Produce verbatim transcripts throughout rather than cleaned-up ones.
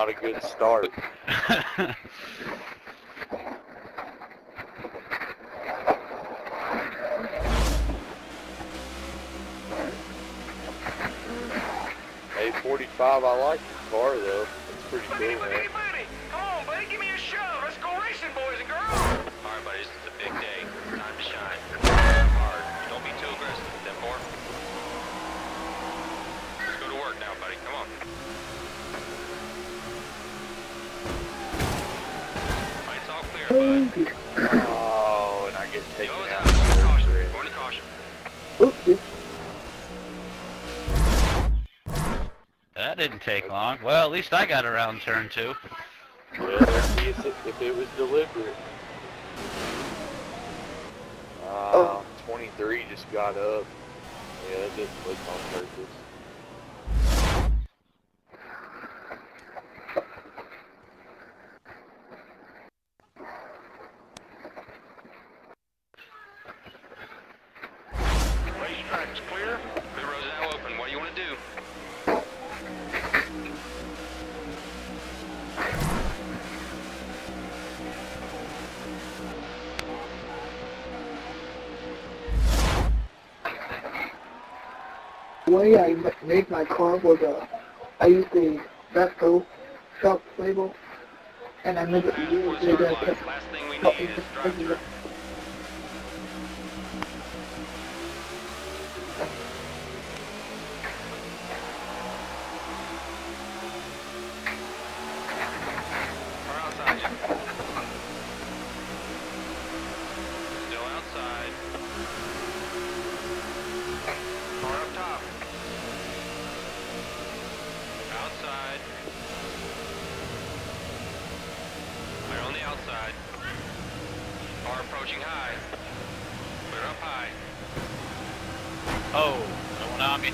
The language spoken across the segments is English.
not a good start. A forty-five, I like this car though. It's pretty cool, man. Buddy, buddy, come on, buddy, give me a shove. Let's go racing, boys and girls. All right, buddy, this is a big day. Time to shine. Hard. Don't be too aggressive. Step four. Let's go to work now, buddy. Come on. Lights all clear, bud. Oh, and I get taken Nose out. out. Going to caution. Going to caution. Oopsie. That didn't take long. Well, at least I got around turn two. Yeah, let's see if it, if it was deliberate. Uh, Oh. twenty-three just got up. Yeah, that didn't look on purpose. Racetrack's clear. Pit road's now open. What do you want to do? The way I ma- made my car was uh, I used the Vesco shop label, and I made it Fast years forward later. I start kept line. Last thing we helping need is to drive figure through. it. Car outside you. Still outside. Car up top. Outside. Clear on the outside. Car approaching high. Clear up high. Oh, no one on me.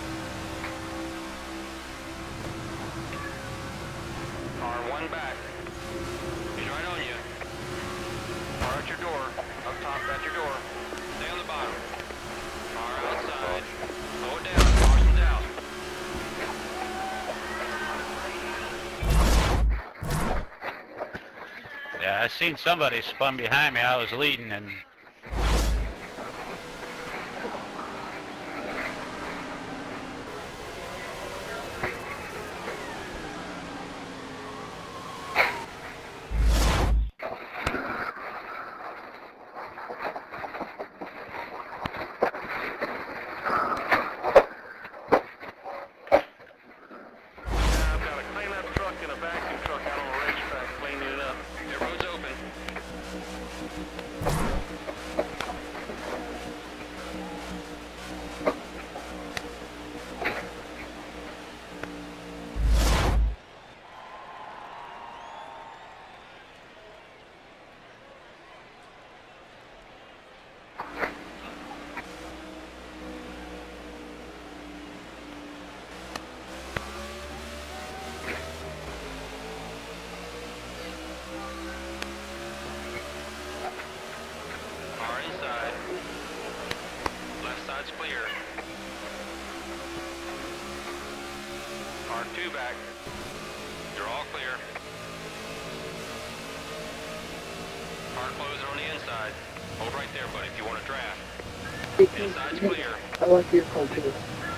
Car one back. He's right on you. Car at your door. Up top at your door. Stay on the bottom. Car outside. Slow it down. Caution's out. Yeah, I seen somebody spun behind me. I was leading, and Yeah, I've got a cleanup truck and a vacuum truck out on the racetrack cleaning it up. The road's open. Car inside. Left side's clear. Car two back. You're all clear. Car closing on the inside. Hold right there, buddy, if you want to draft. Inside's clear. I like your car too.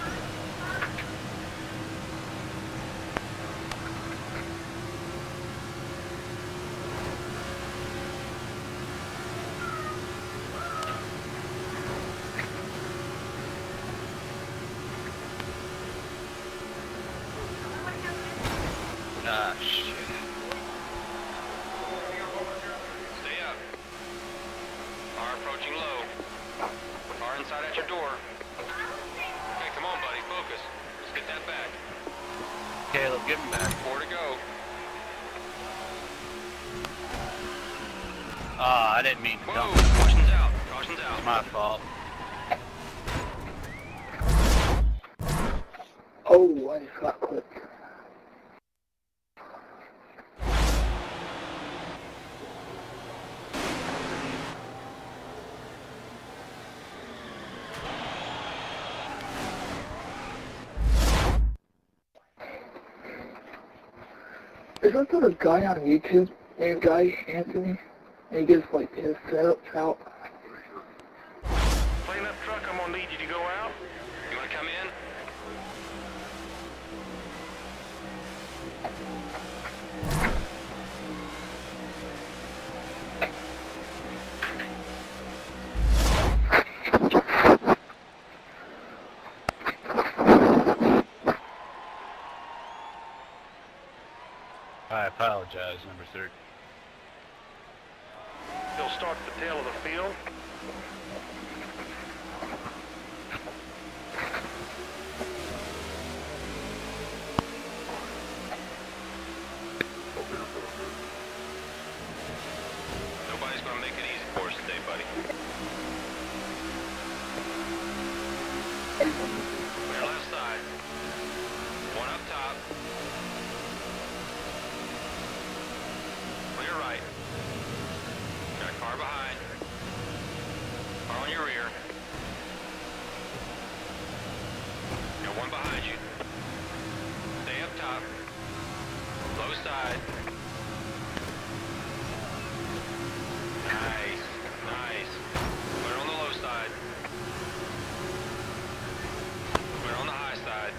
ah, shit. Stay up. Car approaching low. Car inside at your door. Okay, come on, buddy, focus. Let's get that back. Caleb, give him back. Four to go. Ah, I didn't mean to Whoa, dump. caution's out. Caution's out. It's my fault. Oh, I just got clipped. Isn't there a guy on YouTube named Guy Anthony? And he gives like his setups out. Clean up truck, I'm gonna need you to go out. You wanna come in? I apologize, number thirty. He'll start at the tail of the field. Nobody's gonna make it easy for us today, buddy. Clear left side. One up top. Clear right. Got a car behind. Car on your rear. Got one behind you. Stay up top. Low side. Nice. Nice. Clear on the low side. Clear on the high side.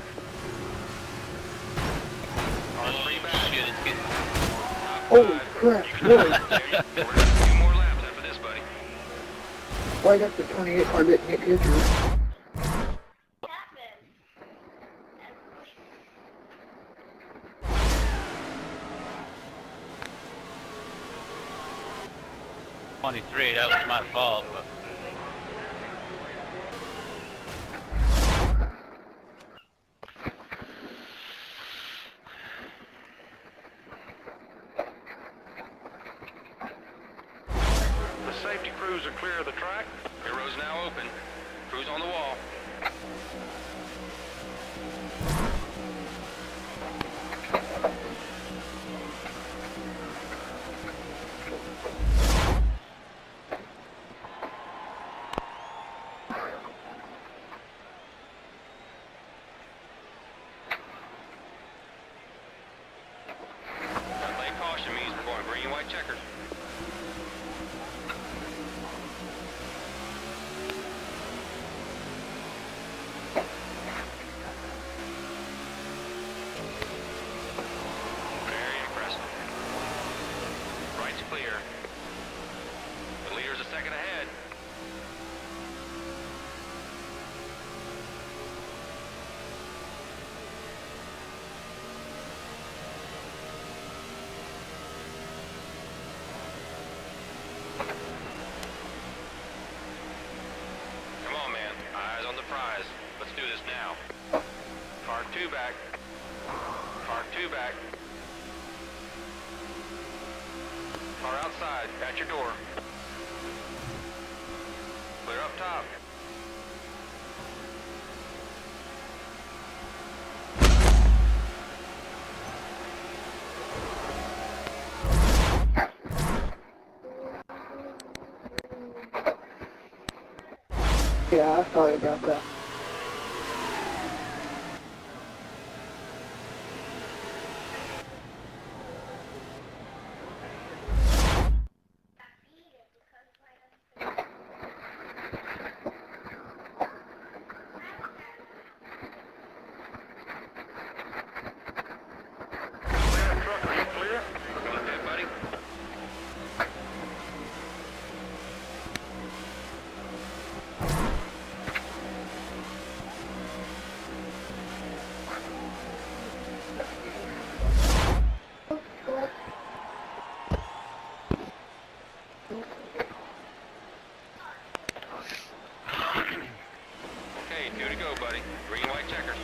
Car three back. Shit, it's getting... Top Holy five. crap, You really? got it. We're gonna have a few more laps after this, buddy. Right up to twenty-eight are getting hit injured. twenty-three, that was my fault, but... The safety crews are clear of the track. Your road's now open. Crews on the wall. Red light caution means we're going green, white checkers. Very impressive. Right's clear. The leader's a second ahead. Come on, man. Eyes on the prize. Let's do this now. Car two back. Car two back. Car outside, at your door. Clear up top. Yeah, I'm sorry about that. Clear truck, are you clear? Okay, buddy. Okay, two to go, buddy. Green, white checkers.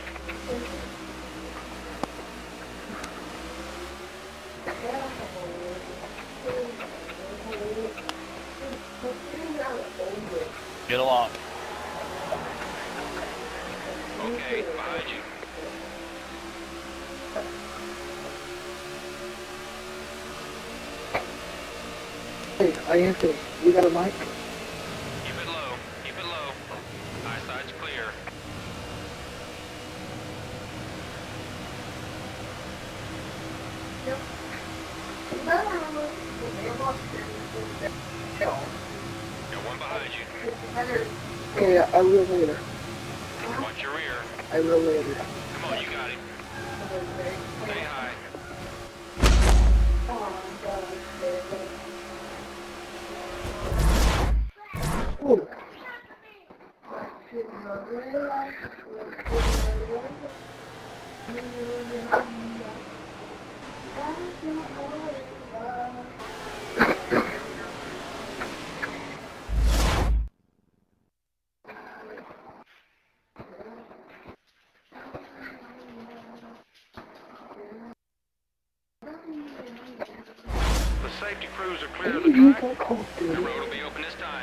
Get along. Okay, behind you. Hey, I Anthony, you got a mic? Keep it low. Keep it low. High side's clear. Got one behind you. Okay, I will later. Watch your rear. I will later. Come on, you got it. Stay high. Ooh. The safety crews are clear of the You track. got cold, The dude. road will be open this time.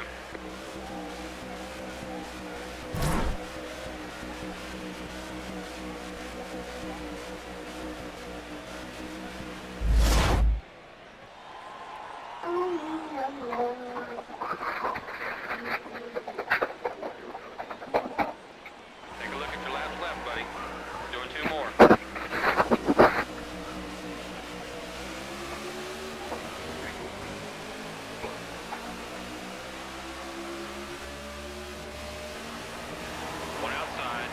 Take a look at your laps left, buddy. Doing two more. One outside.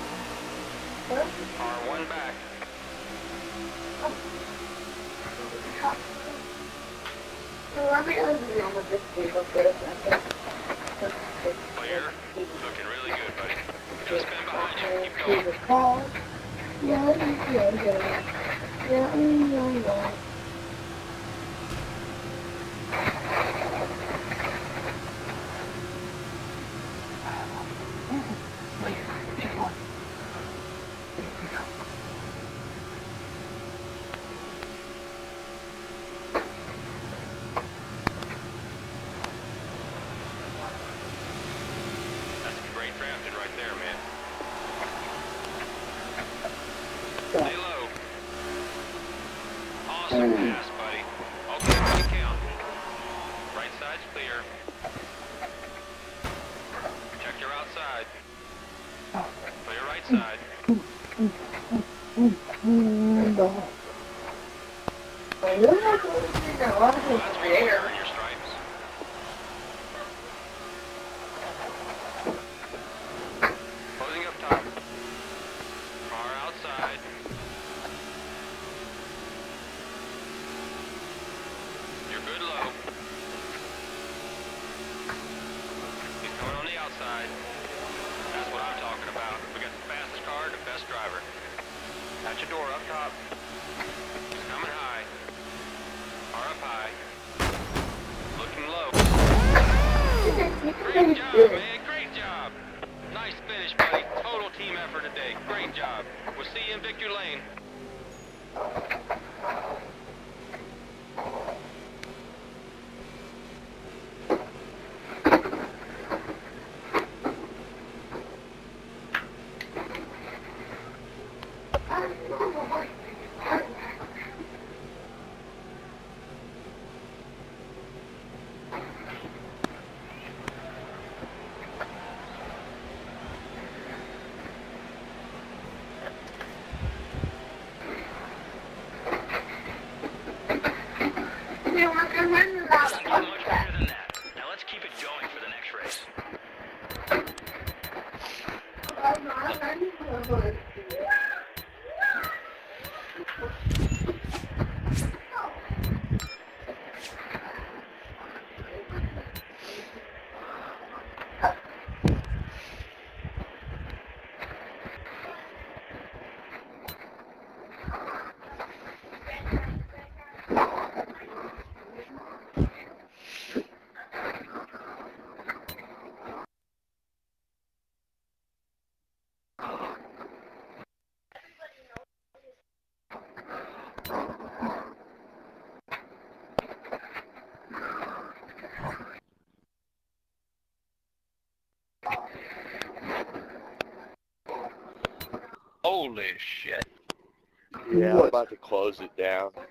Car one back. Clear. Looking really good, buddy. Just spin behind you. Keep going. Yeah, yeah, yeah, yeah, yeah, yeah. That's some great drafting right there, man. Yeah. Stay low. Awesome pass, buddy. Okay, right count. Right side's clear. Check your outside. Clear right side. Well, that's where you earn your stripes. Closing up top. Car outside. You're good low. He's coming on the outside. That's what I'm talking about. We got the fastest car and the best driver. At your door up top. He's coming high. Car up high. Looking low. Great job, man. Great job. Nice finish, buddy. Total team effort today. Great job. We'll see you in Victory Lane. Doesn't get much better than that. Now let's keep it going for the next race. Holy shit. Yeah, I'm What? about to close it down.